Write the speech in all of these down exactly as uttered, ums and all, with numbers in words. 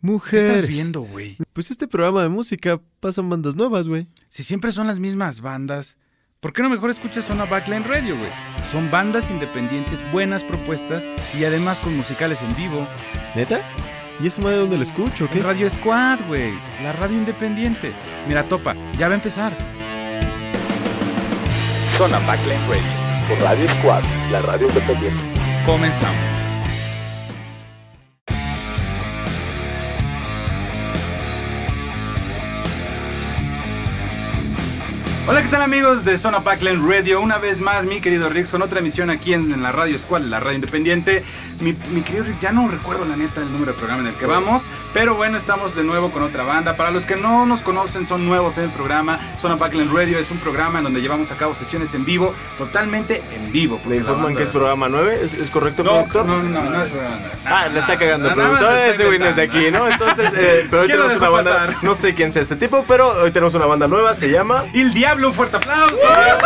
Mujer. ¿Qué estás viendo, güey? Pues este programa de música pasan bandas nuevas, güey. Si siempre son las mismas bandas, ¿por qué no mejor escuchas Zona Backline Radio, güey? Son bandas independientes, buenas propuestas y además con musicales en vivo. ¿Neta? ¿Y esa madre dónde la escucho, o qué? En Radio Squad, güey. La radio independiente. Mira, topa, ya va a empezar. Zona Backline Radio, por Radio Squad, la radio independiente. Comenzamos. Hola, ¿qué tal amigos de Zona Backline Radio? Una vez más, mi querido Rick, con otra emisión aquí en, en la Radio Squad, la radio independiente. Mi, mi querido Rick, ya no recuerdo la neta el número de programa en el que sí. vamos, pero bueno, estamos de nuevo con otra banda. Para los que no nos conocen, son nuevos en el programa. Zona Backline Radio es un programa en donde llevamos a cabo sesiones en vivo, totalmente en vivo. ¿Le informan banda... que es programa nueve? ¿Es, es correcto, no, productor? No, no, no, no es programa nueve. Ah, le está cagando el productor, ese güey es de aquí, ¿no? Entonces, eh, pero hoy tenemos una banda, pasar? no sé quién sea este tipo, pero hoy tenemos una banda nueva, se llama... El Diablo, un fuerte aplauso.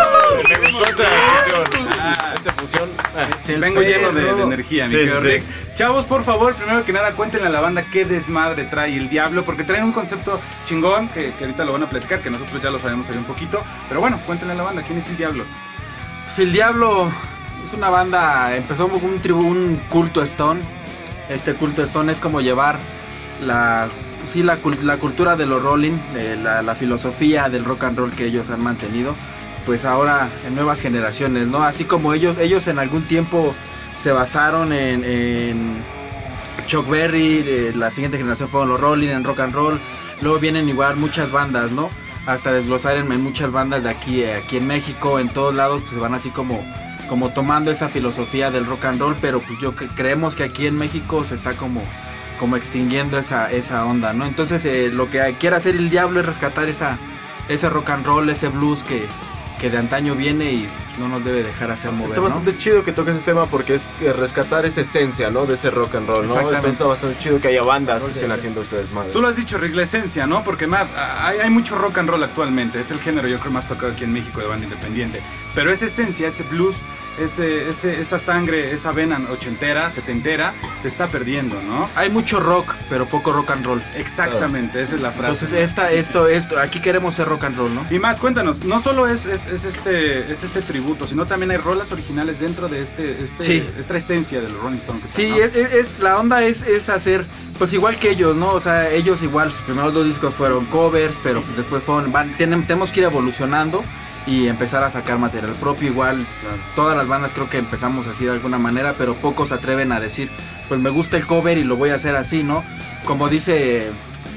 Me gustó esa fusión. Ah, esa fusión. Ah, sí, vengo lleno de, de energía, mi sí, querido sí. Rex. Chavos, por favor, primero que nada, cuéntenle a la banda qué desmadre trae el Diablo, porque traen un concepto chingón que, que ahorita lo van a platicar, que nosotros ya lo sabemos ahí un poquito. Pero bueno, cuéntenle a la banda, ¿quién es el Diablo? Pues el Diablo es una banda, empezó como un, tribu, un culto Stone. Este culto Stone es como llevar la... sí, la, la cultura de los rolling, eh, la, la filosofía del rock and roll que ellos han mantenido, pues ahora en nuevas generaciones, ¿no? Así como ellos, ellos en algún tiempo se basaron en, en Chuck Berry, eh, la siguiente generación fueron los rolling, en rock and roll, luego vienen igual muchas bandas, ¿no? Hasta desglosar en, en muchas bandas de aquí, eh, aquí en México, en todos lados, pues se van así como, como tomando esa filosofía del rock and roll, pero pues yo que, creemos que aquí en México se está como... como extinguiendo esa, esa onda, ¿no? Entonces eh, lo que quiere hacer el Diablo es rescatar esa, ese rock and roll, ese blues que, que de antaño viene y no nos debe dejar hacer mover, Está bastante ¿no? chido que toques ese tema porque es rescatar esa esencia, ¿no? De ese rock and roll, ¿no? Está bastante chido que haya bandas que estén haciendo ustedes madre. Tú lo has dicho, Rick, la esencia, ¿no? Porque Matt, hay, hay mucho rock and roll actualmente, es el género yo creo más tocado aquí en México de banda independiente, pero esa esencia, ese blues, ese, ese, esa sangre, esa vena ochentera, setentera, se está perdiendo, ¿no? Hay mucho rock, pero poco rock and roll. Exactamente, claro. Esa es la frase. Entonces esta, esto, esto, aquí queremos ser rock and roll, ¿no? Y Matt, cuéntanos, no solo es, es, es, este, es este tributo, sino también hay rolas originales dentro de este, este sí. esta esencia del Rolling Stone. Que sí, está, ¿no? es, es, la onda es, es hacer, pues igual que ellos, ¿no? O sea, ellos igual, sus primeros dos discos fueron covers, pero pues después fueron, van, tenemos, tenemos que ir evolucionando y empezar a sacar material propio. Igual, claro. Todas las bandas creo que empezamos así de alguna manera, pero pocos se atreven a decir, pues me gusta el cover y lo voy a hacer así, ¿no? Como dice...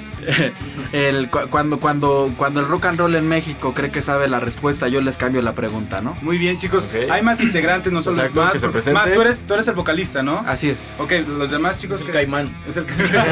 el, cuando, cuando, cuando el rock and roll en México cree que sabe la respuesta, yo les cambio la pregunta, ¿no? Muy bien, chicos, okay. Hay más integrantes, no solo Exacto, es Matt, que se presente. Matt, tú eres, tú eres el vocalista, ¿no? Así es. Ok, los demás chicos... Es el Caimán. Es el Caimán.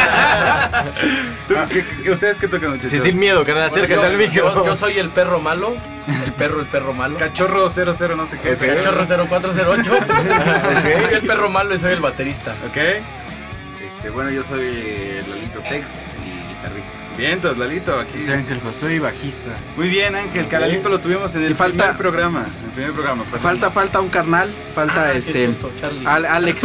¿Ustedes qué tocan, muchachos? Sí, sin miedo, que nada, acércate bueno, al micro. Yo, yo soy el perro malo, el perro, el perro malo. Cachorro cero cero no sé qué. Okay. Cachorro cero cuatro cero ocho. Okay. Soy el perro malo y soy el baterista. Ok. Este, bueno, yo soy Lalito Tex y guitarrista. Bien, entonces Lalito aquí. Sí, Ángel Josué y bajista. Muy bien, Ángel, que Lalito lo tuvimos en el falta, primer programa. En el primer programa. Falta, falta, falta un carnal, falta ah, este. Sí, cierto, Al, Alex.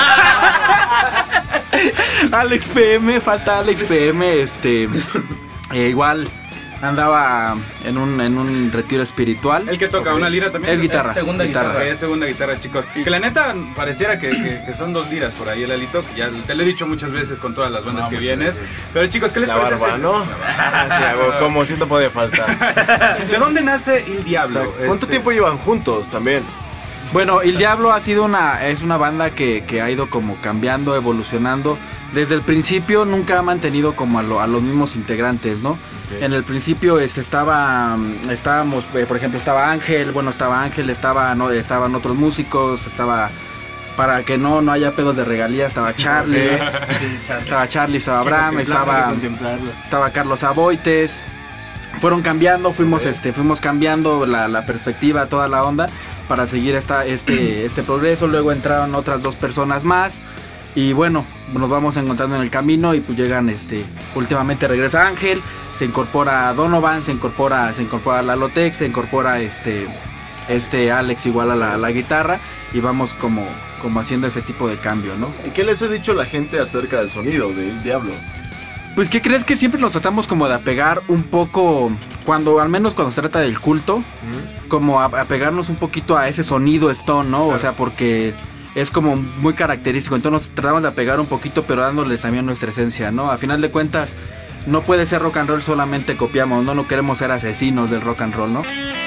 Alex P M, falta Alex P M, este. Eh, igual andaba en un, en un retiro espiritual. ¿El que toca okay. una lira también? Es guitarra. Es segunda guitarra. guitarra. Es segunda guitarra, chicos. Que la neta pareciera que, que, que son dos liras por ahí el Alito, que ya te lo he dicho muchas veces con todas las bandas no, que vienes. Sí, sí. Pero chicos, ¿qué les la parece? Barba, ¿no? Sí, hago como si no podía faltar. ¿De dónde nace El Diablo? Exacto. ¿Cuánto este... tiempo llevan juntos también? Bueno, El Diablo ha sido una, es una banda que, que ha ido como cambiando, evolucionando. Desde el principio nunca ha mantenido como a, lo, a los mismos integrantes, ¿no? Okay. En el principio este, estaba, estábamos, eh, por ejemplo, estaba Ángel, bueno, estaba Ángel, estaba, no, estaban otros músicos, estaba, para que no, no haya pedos de regalía, estaba Charlie, sí, Charlie. estaba Charlie, estaba Abraham, estaba, estaba Carlos Aboites. Fueron cambiando, fuimos, okay. este, fuimos cambiando la, la perspectiva, toda la onda, para seguir esta, este, este progreso. Luego entraron otras dos personas más. Y bueno, nos vamos encontrando en el camino y pues llegan, este, últimamente regresa Ángel, se incorpora Donovan, se incorpora, se incorpora Lalotec, se incorpora este, este Alex igual a la, a la guitarra y vamos como, como haciendo ese tipo de cambio, ¿no? ¿Y qué les ha dicho la gente acerca del sonido del Diablo? Pues, ¿qué crees? Que siempre nos tratamos como de apegar un poco, cuando al menos cuando se trata del culto, uh-huh. como a, apegarnos un poquito a ese sonido Stone, ¿no? Claro. O sea, porque es como muy característico, entonces nos tratamos de apegar un poquito, pero dándoles también nuestra esencia, ¿no? A final de cuentas, no puede ser rock and roll solamente copiamos, ¿no? No queremos ser asesinos del rock and roll, ¿no?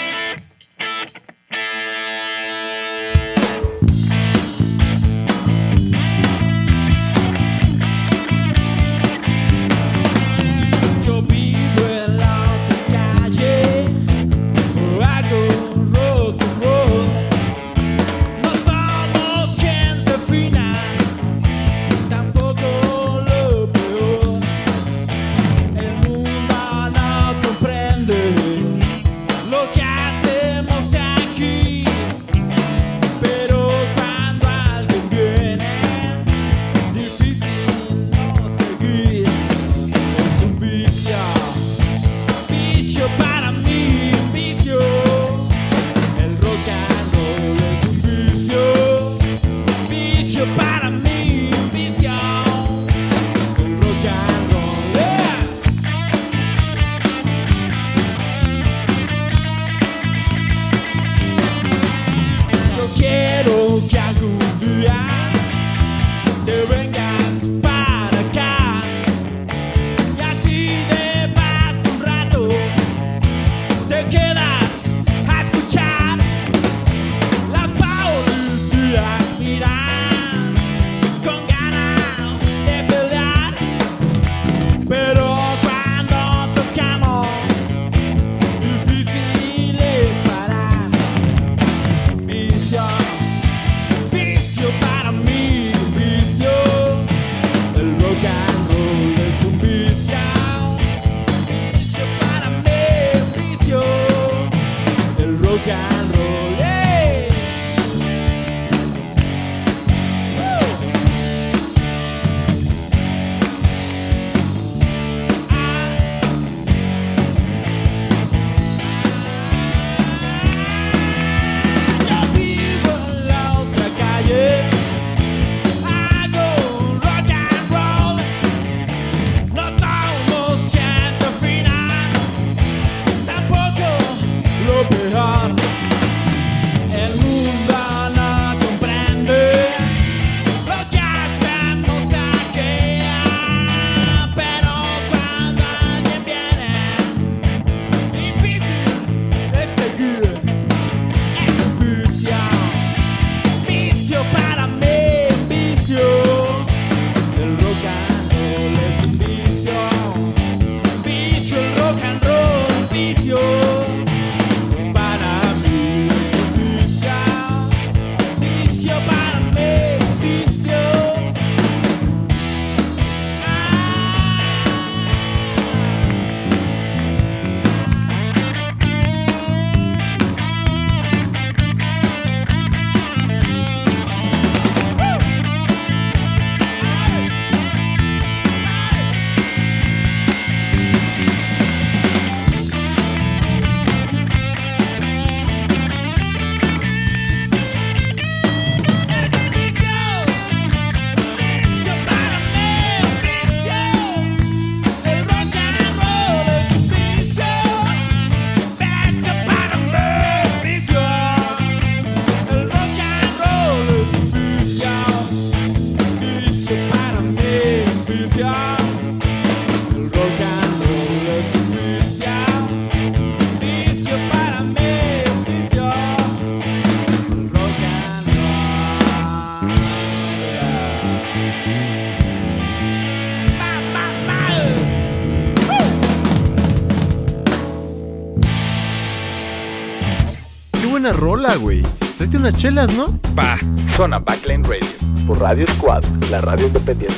Buena rola, güey. Tráete unas chelas, ¿no? Pa. Zona Backline Radio. Por Radio Squad, la radio independiente.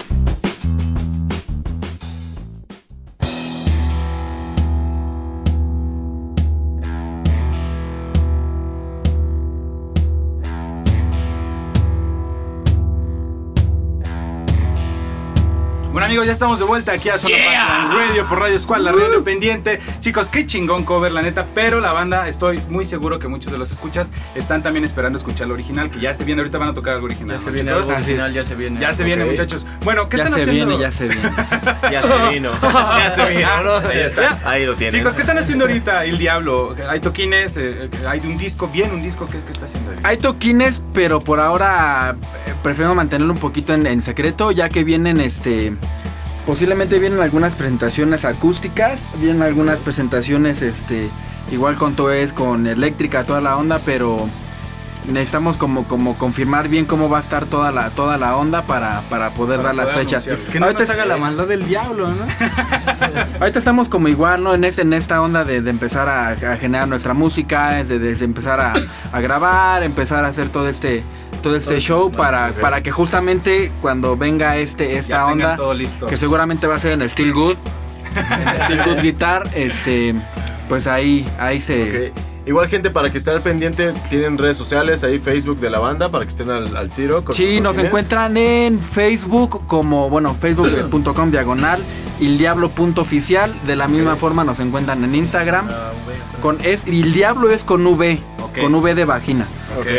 Bueno, Amigos, ya estamos de vuelta aquí a Zona yeah. Pac-Lan Radio por Radio Squad, la radio independiente. Chicos, qué chingón cover, la neta. Pero la banda, estoy muy seguro que muchos de los escuchas están también esperando escuchar el original, que ya se viene. Ahorita van a tocar algo original. Ya se ¿no, viene chicos? algo original, ya se viene. Ya se viene, okay. muchachos. Bueno, ¿qué ya están se haciendo? Viene, ya se viene, ya se vino. Ya se vino, ¿no? Ahí está. Ahí lo tienen. Chicos, ¿qué están haciendo ahorita? El Diablo. Hay toquines, eh, hay un disco, bien un disco. ¿Qué, qué está haciendo ahí? Hay toquines, pero por ahora eh, prefiero mantenerlo un poquito en, en secreto, ya que vienen este... Posiblemente vienen algunas presentaciones acústicas, vienen algunas presentaciones este igual con Toes, con eléctrica, toda la onda, pero necesitamos como, como confirmar bien cómo va a estar toda la, toda la onda para, para poder para dar poder las fechas. Es que no ahorita nos haga la maldad del diablo, ¿no? Ahorita estamos como igual, ¿no? En, este, en esta onda de, de empezar a, a generar nuestra música, de, de empezar a, a grabar, empezar a hacer todo este... todo este todo show no, para, okay. para que justamente cuando venga este esta ya onda todo listo. Que seguramente va a ser en el Still Good en el Still Good Guitar, este pues ahí ahí se okay. Igual, gente, para que estén al pendiente, tienen redes sociales, ahí Facebook de la banda, para que estén al, al tiro. Con sí, nos encuentran en Facebook como, bueno, facebook punto com diagonal Il Diablo punto oficial. De la misma okay. forma nos encuentran en Instagram. Uh, con es, Il Diablo es con V, okay. con V de vagina. Ok,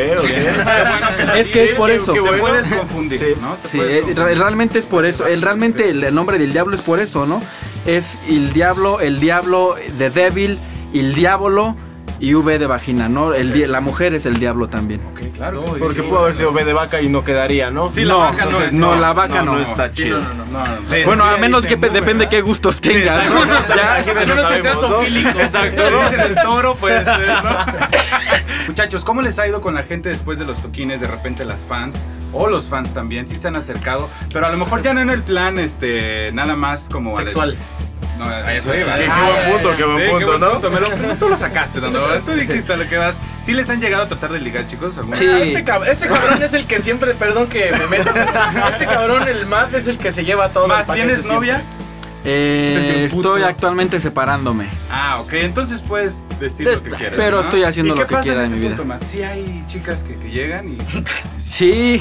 ok. Es que es por eso. Que te puedes confundir, sí, ¿no? Te sí, puedes confundir. Realmente es por eso. El, realmente el nombre del Diablo es por eso, ¿no? Es Il Diablo, el Diablo de Devil, Il Diablo y V de vagina, ¿no? El di la mujer es el diablo también. Ok, claro. No, porque sí, pudo haber sido V de vaca y no quedaría, ¿no? Sí, no, la vaca no, es, no, no, la vaca no. No, no está chido. Sí, no, no, no, no. Sí, bueno, sí, a menos que muy, depende de qué gustos tengas, sí, ¿no? Ya, a menos que seas zoofílico. Exacto. ¿no? Dicen el toro, puede ser, ¿no? Muchachos, ¿cómo les ha ido con la gente después de los toquines? De repente las fans, o los fans también, sí se han acercado, pero a lo mejor ya no en el plan, este, nada más como... sexual. No, a eso iba. Qué buen punto, qué buen sí, punto, qué buen ¿no? Punto. Me lo, tú lo sacaste, ¿no? Tú dijiste lo que vas. ¿Sí les han llegado a tratar de ligar, chicos? Sí. Este, cab este cabrón es el que siempre, perdón que me meto. Este cabrón, el Matt, es el que se lleva todo. Matt, ¿tienes novia? Eh, estoy actualmente separándome. Ah, ok, entonces puedes decir Des lo que quieras. Pero ¿no? Estoy haciendo lo que quiera en de mi vida. Punto, Matt? Sí hay chicas que, que llegan y... Sí. Sí.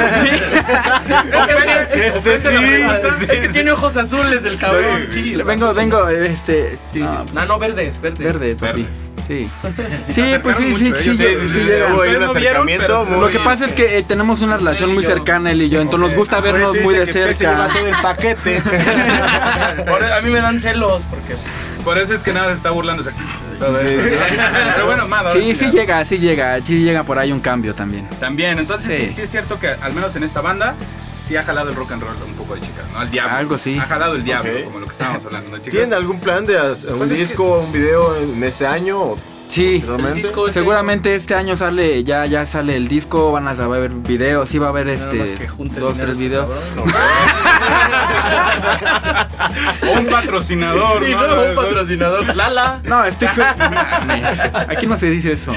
Es que, este, sí. Es que tiene ojos azules el cabrón. Sí, vengo, azules. vengo, este... Sí, sí, sí. No, no, verdes, verdes. Verde, papi. Verdes. Sí. Sí, pues sí, sí, sí, sí, sí, sí, un acercamiento. Lo que pasa es que eh, tenemos una relación muy cercana él y yo, entonces okay. nos gusta vernos muy de cerca. del paquete. A mí me dan celos porque... Por eso es que nada se está burlando. Sí, pero bueno, Mad, sí, sí llega, sí llega, sí llega por ahí un cambio también. También, entonces sí. Sí, sí es cierto que al menos en esta banda sí ha jalado el rock and roll un poco de chicas, ¿no? Al diablo. Algo sí. Ha jalado el diablo, okay. como lo que estábamos hablando, ¿no, chicas? ¿Tienen algún plan de hacer un pues disco, que... un video en este año? Sí, disco este seguramente año. Este año sale, ya, ya sale el disco, van a ver videos, sí va a haber este dos, tres videos. No. O un patrocinador, sí, ¿no? no, un patrocinador. Lala. No, estoy aquí no se dice eso.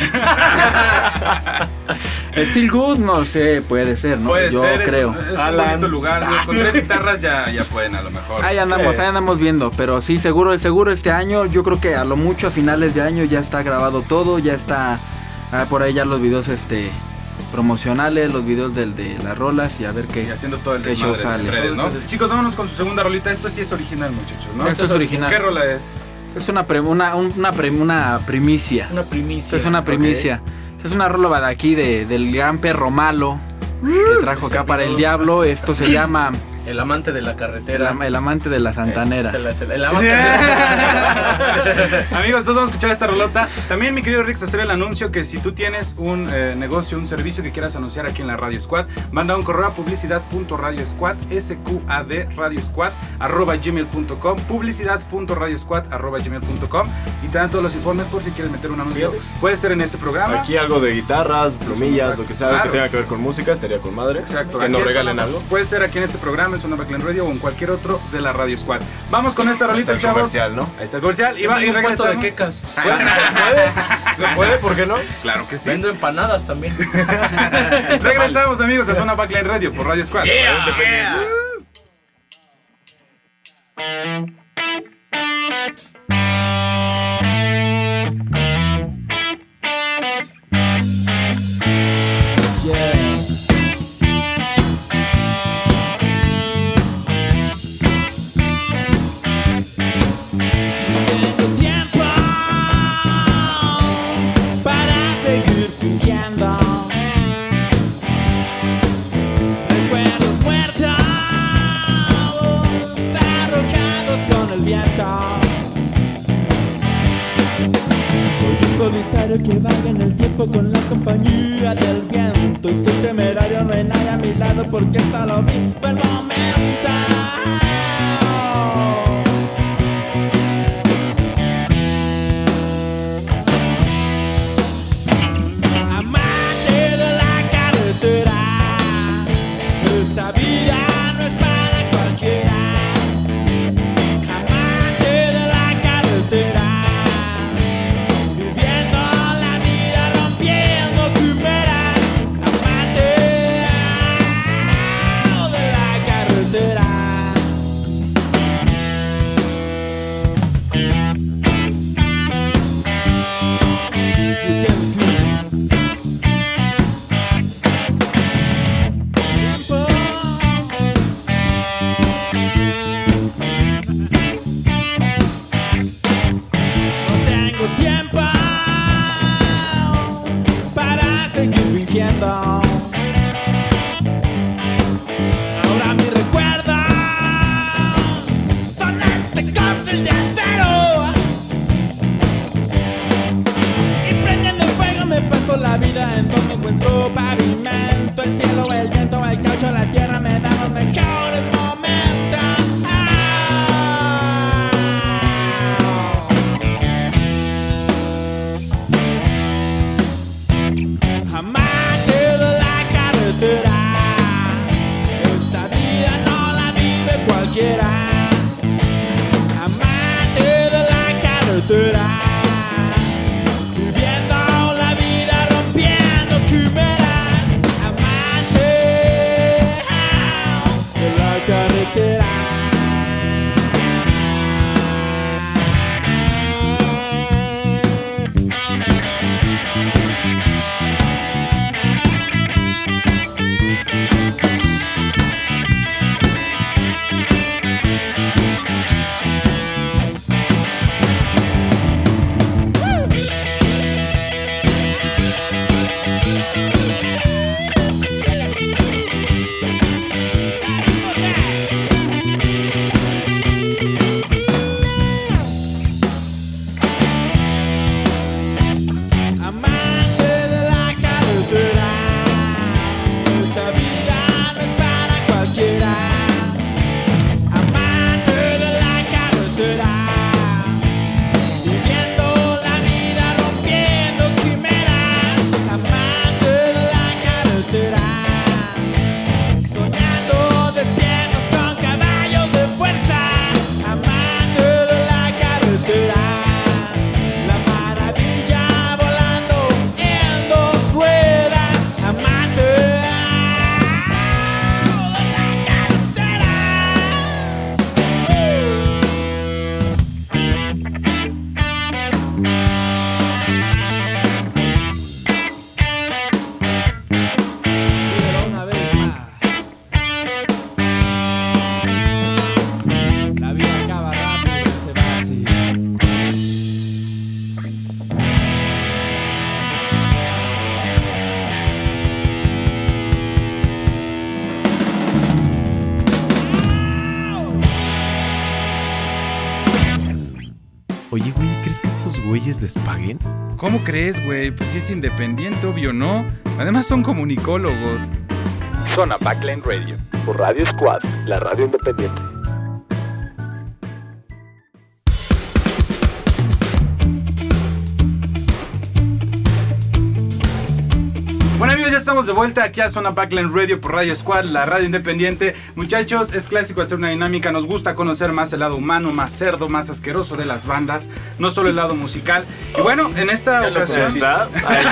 Still Good, no sé, puede ser, ¿no? Puede Yo ser, creo. Es, es un bonito lugar. Con tres guitarras ya, ya pueden a lo mejor. Ahí andamos, sí. ahí andamos viendo, pero sí, seguro, seguro este año, yo creo que a lo mucho a finales de año ya está grabado todo, ya está ah, por ahí ya los videos este promocionales, los videos del, de las rolas y a ver qué y haciendo todo el qué show sale. sale. Redes, ¿no? Chicos, vámonos con su segunda rolita. Esto sí es original, muchachos, ¿no? Esto es original. ¿Qué rola es? Es una pre, una, una, pre, una primicia. Una primicia. Esto es una primicia. Okay. Es una rola de aquí de, del gran perro malo que trajo acá para el diablo. Esto se llama El amante de la carretera. El, el amante de la santanera. Eh, el, el amante de la... Amigos, todos vamos a escuchar esta rolota. También, mi querido Rix, hacer el anuncio que si tú tienes un eh, negocio, un servicio que quieras anunciar aquí en la Radio Squad, manda un correo a publicidad punto radio squad, S Q A D Radio Squad, arroba gmail punto com, publicidad punto radio squad, arroba gmail punto com, y te dan todos los informes por si quieres meter un anuncio. Puede ser en este programa. Aquí algo de guitarras, plumillas, lo que sea, claro. que tenga que ver con música, estaría con madre. Exacto. Que aquí nos regalen algo. Puede ser aquí en este programa, en Zona Pac-Lan Radio o en cualquier otro de la Radio Squad. Vamos con esta rolita, chavos. Comercial, ¿no? Ahí está el comercial. Y, va, y regresamos. de quecas. ¿Se puede? ¿Se puede? ¿Por qué no? Claro que sí. Vendo empanadas también. Regresamos, amigos, a Zona Pac-Lan Radio por Radio Squad. Yeah, yeah. viento. Soy un solitario que vaga en el tiempo con la compañía del viento. Y soy temerario, no hay nadie a mi lado porque solo vivo el momento. Amante de la carretera, esta vida no es para cualquiera. Amante de la carretera, ahora mi recuerdo son este cárcel de acero. Y prendiendo el fuego me paso la vida en donde encuentro pavimento. El cielo, el viento, el caucho, la tierra me dan los mejores momentos. Amante de la carretera, esta vida no la vive cualquiera. Amante de la carretera, viviendo la vida rompiendo quimeras. Amante de la carretera. Oye, güey, ¿crees que estos güeyes les paguen? ¿Cómo crees, güey? Pues si es independiente, obvio, ¿no? Además son comunicólogos. Zona Backline Radio, por Radio Squad, la radio independiente. Bueno, amigos, ya estamos de vuelta aquí a Zona Backline Radio por Radio Squad, la radio independiente. Muchachos, es clásico hacer una dinámica. Nos gusta conocer más el lado humano, más cerdo, más asqueroso de las bandas, no solo el lado musical. Y bueno, en esta ¿Ya ocasión... ¿Está?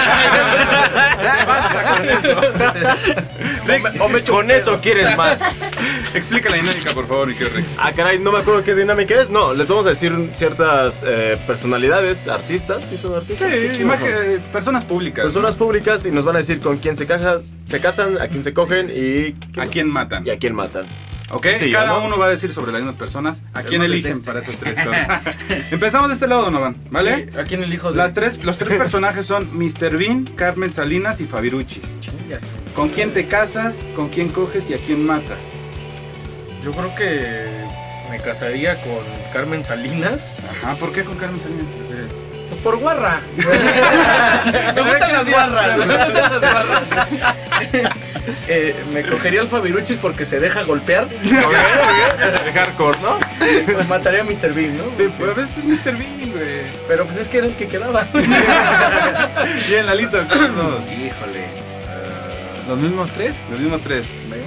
Basta con eso. Rex, O me, con eso quieres más. explica la dinámica, por favor, mi querido Rex. Ah, caray, no me acuerdo qué dinámica es. No, les vamos a decir ciertas eh, personalidades, artistas, ¿sí son artistas? Sí, Qué imagen, chido, eh, personas públicas. Personas públicas, y nos van a decir con quién se, caja, se casan, a quién se cogen y... ¿A quién matan? Y a quién matan. ¿Ok? Sencillo, Cada ¿no? uno va a decir sobre las mismas personas a quién no eligen deteste. para esos tres. Empezamos de este lado, Donovan, ¿vale? Sí, ¿a quién elijo? De... Las tres, los tres personajes son míster Bean, Carmen Salinas y Fabiruchis. Chingas. ¿Con quién te casas, con quién coges y a quién matas? Yo creo que me casaría con Carmen Salinas. Ajá, ¿por qué con Carmen Salinas? Pues por guarra. Me gustan las guarras. Me gustan las guarras. Eh, me cogería al Fabiruchis porque se deja golpear. De hardcore, ¿no? Pues mataría a mister Bean, ¿no? Sí, pues es mister Bean, güey. Pero pues es que era el que quedaba. Bien, Lalito. No. Híjole. Uh, ¿Los mismos tres? Los mismos tres.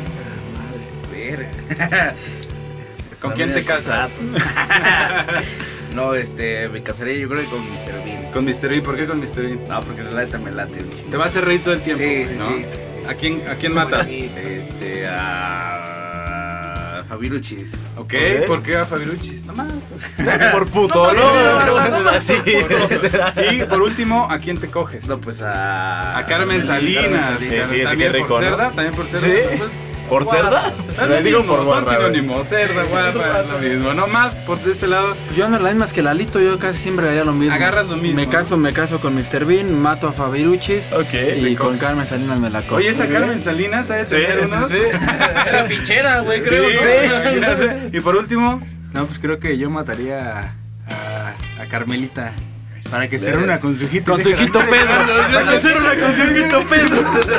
Verga. ¿Con quién te casas? No, este, me casaría yo creo que con mister Bean. Con mister Bean, ¿por qué con mister Bean? No, porque la neta me late un chingo. Te va a hacer reír todo el tiempo, Sí, güey, ¿no? sí, sí, sí. ¿A quién, a quién matas? Este, a Fabiruchis. Ok, Ok. ¿por qué a Fabiruchis? Nomás. Por puto, ¿no? Así. Y por último, ¿a quién te coges? No, pues a... A Carmen Salinas. Sí, fíjese También qué por rico, ¿no? cerda, también por cerda. ¿Sí? Pues, ¿Por cerda? es Le lo digo mismo, por son guarra, güey. sinónimos, cerda, guarra, es lo mismo. No más por de ese lado. Pues yo no las mismas que Lalito, yo casi siempre haría lo mismo. Agarras lo mismo, Me caso, me caso con mister Bean, mato a Fabiruchis. Ok. Y con Carmen Salinas me la cojo. Oye, esa Carmen Salinas ha de Sí, tener sí, unos... sí. Era fichera, güey, Sí, creo. ¿no? sí, imagínate. Y por último, No, pues creo que yo mataría a, a Carmelita. Para que se reúna con su hijito. Con su hijito Pedro. Para que se reúna con su hijito Pedro.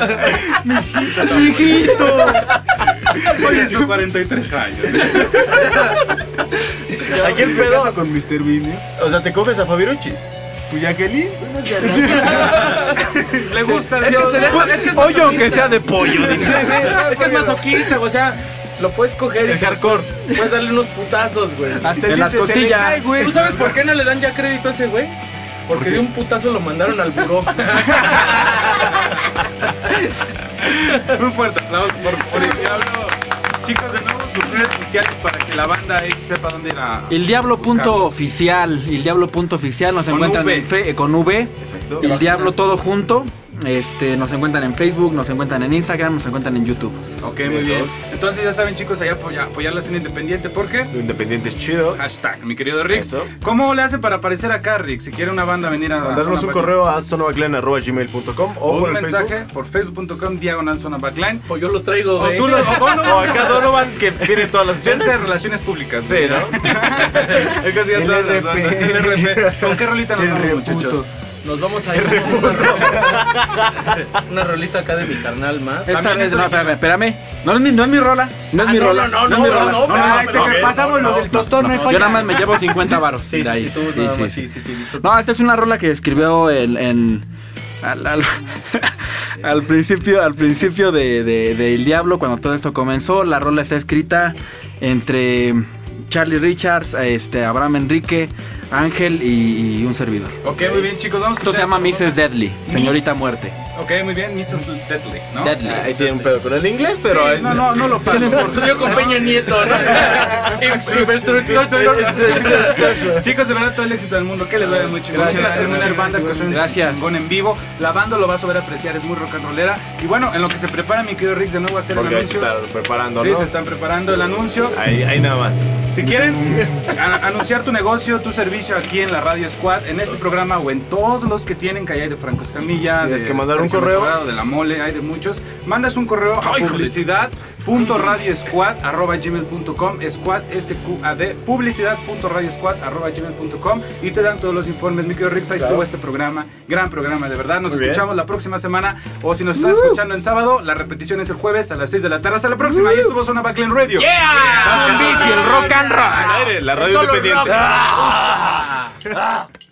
oye, sus cuarenta y tres años. Aquí el Yo pedo. caso con mister Bean, ¿eh? O sea, ¿te coges a Fabiruchis? Pues Jacqueline. Le gusta el Es que Dios. se deja, es que es Pollo, aunque masoquista. sea de pollo. dice. Es que es masoquista, o sea, lo puedes coger El y hardcore. puedes darle unos putazos, güey. Hasta el En las diente se le costillas. cae, güey. ¿Tú sabes por qué no le dan ya crédito a ese güey? Porque de un putazo lo mandaron al buró. Un fuerte aplauso por, por el diablo. Chicos, de nuevo sus redes sociales para que la banda ahí sepa dónde ir a. El Diablo punto buscarlos. oficial, el Diablo punto oficial nos Con encuentran V. en fe, eh, con V, Exacto. el Diablo todo junto, este, nos encuentran en Facebook, nos encuentran en Instagram, nos encuentran en YouTube. Ok, muy bien. Entonces ya saben, chicos, allá apoya- apoyar la escena independiente. ¿Por qué? Lo independiente es chido. Hashtag, mi querido Rix. Eso. ¿Cómo le hacen para aparecer acá, Rix? Si quiere una banda venir a Mandarnos Zona un Backline. correo a sonabaclan arroba gmail punto com o o por un el mensaje Facebook. por facebook punto com diagonal Zona Backline. O yo los traigo, O güey. tú lo, o Donovan. O acá Donovan que viene todas las Es de sesiones. relaciones públicas. Sí, ¿no? Es que así ya El todas las R P. bandas. El R P. ¿Con qué rolita nos El vamos, reputo. muchachos? Nos vamos a ir con una, una rolita acá de mi carnal, Matt. Esta También es, es no, original. espérame, espérame, no es mi, no es mi rola, no es Ah, mi no, rola, no, no, es mi no, rola. no, pero- Ay, te pero- que pasamos lo del tostón, no hay Yo falla. nada más me llevo cincuenta varos. Sí, de sí, ahí. sí, tú Sí, nada sí, más, sí. sí, sí, sí, disculpa. No, esta es una rola que escribió en, en al, al, al principio, al principio de, de, de El Diablo, cuando todo esto comenzó. La rola está escrita entre Charlie Richards, este, Abraham Enrique, Ángel y, y un servidor. Ok, muy bien, chicos. Vamos a Esto se escuchar llama esta missus Deadly, señorita muerte. rola. Ok, muy bien, missus Deadly, ¿no? Deadly. Ahí tiene un pedo con el inglés, pero Sí, es- no, no, no lo paso. Estudió con Peña Nieto, ¿no? Chicos, de verdad, todo el éxito del mundo. Que les vaya muy chingón. Gracias, Muchas muchas gracias, bandas que suenan gracias. chingón en vivo. La banda lo va a saber apreciar, es muy rock and rollera. Y bueno, en lo que se prepara, mi querido Rix, de nuevo a hacer el porque ahí se anuncio. está preparando, Sí, ¿no? se están preparando el anuncio. Ahí, ahí nada más. Si quieren a- anunciar tu negocio, tu servicio aquí en la Radio Squad, en este programa o en todos los que tienen, que hay de Franco Escamilla, Tienes de que mandar un Sergio correo. Mejorado, de La Mole, hay de muchos. Mandas un correo a publicidad punto radiosquad arroba gmail punto com, squad, S Q A D, publicidad punto radiosquad arroba gmail punto com y te dan todos los informes. Mi querido Rix, ahí estuvo este programa, gran programa, de verdad. Nos Muy bien. escuchamos la próxima semana, o si nos estás escuchando en sábado, la repetición es el jueves a las seis de la tarde. Hasta la próxima. Ahí estuvo Zona Backline Radio. ¡Yeah! Bici, el rock and roll. Al aire, la radio Solo independiente. rock.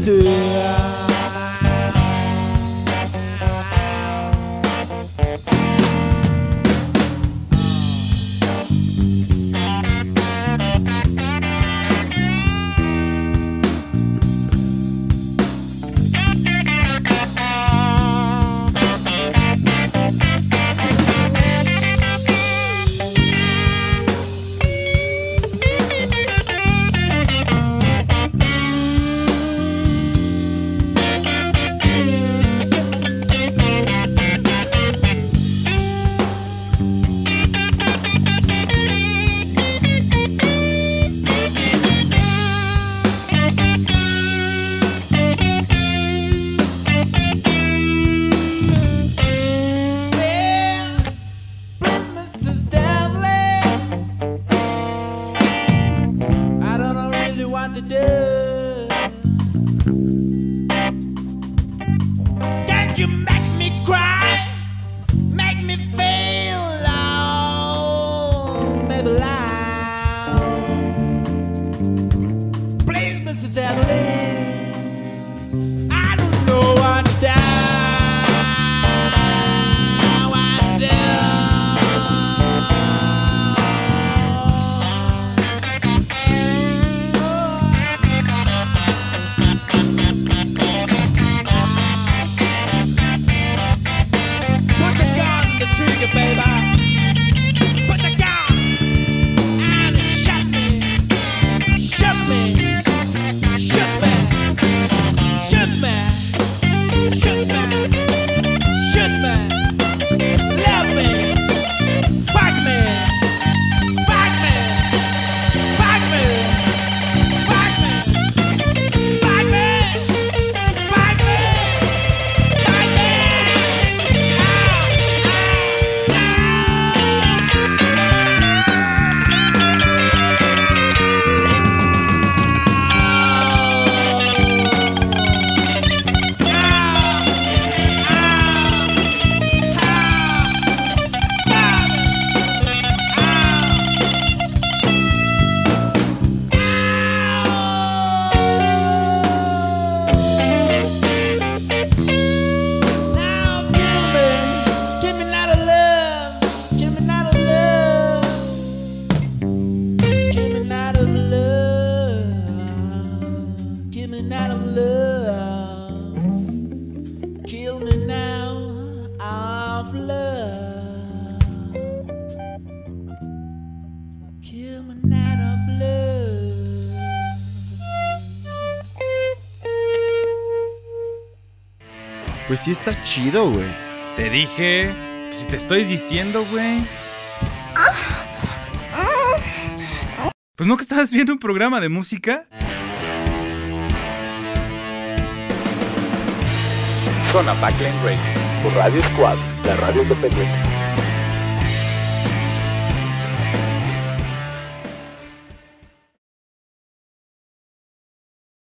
Pues sí está chido, güey. Te dije, pues si te estoy diciendo, güey. Pues no que estabas viendo un programa de música. Zona Backline Radio, por Radio Squad, la radio independiente.